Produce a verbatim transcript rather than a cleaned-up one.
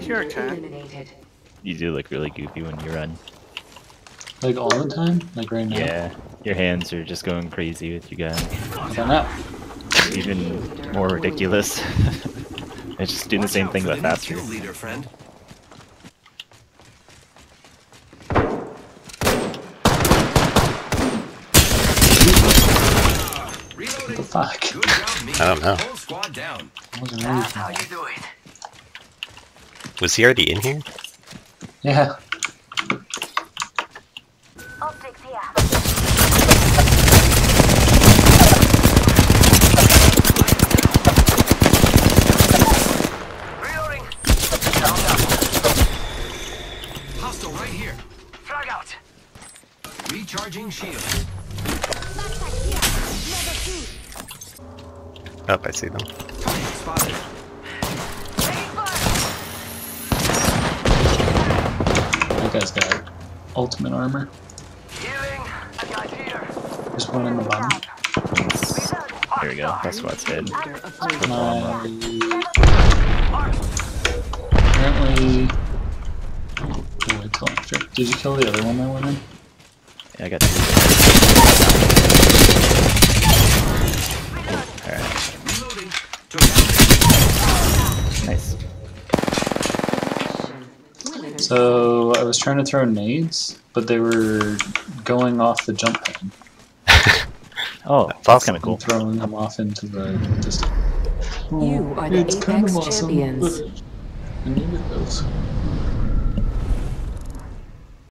You're okay. Eliminated. You do look really goofy when you run. Like all the time? Like right now? Yeah, your hands are just going crazy with your gun. I don't know. Even more ridiculous. It's just doing the same thing but faster. Leader, friend. What the fuck? I don't know. Whole squad down. I wasn't ready for How that. you do it? Was he already in here? Yeah. Optics here. Reloading. Hostile right here. Frag out. Recharging shield. Oh, I see them. Target spotted. That guy's got ultimate armor. Healing. I got here. There's one in the bottom. There we go. That's what's dead. My... Apparently... Oh, wait till after. Did you kill the other one that went in? Yeah, I got two. Alright. Reloading. Nice. So, I was trying to throw nades, but they were going off the jump pad. Oh, that's kind of cool. I'm throwing them off into the distance. You are the It's kind of Apex awesome, champions. but I needed those.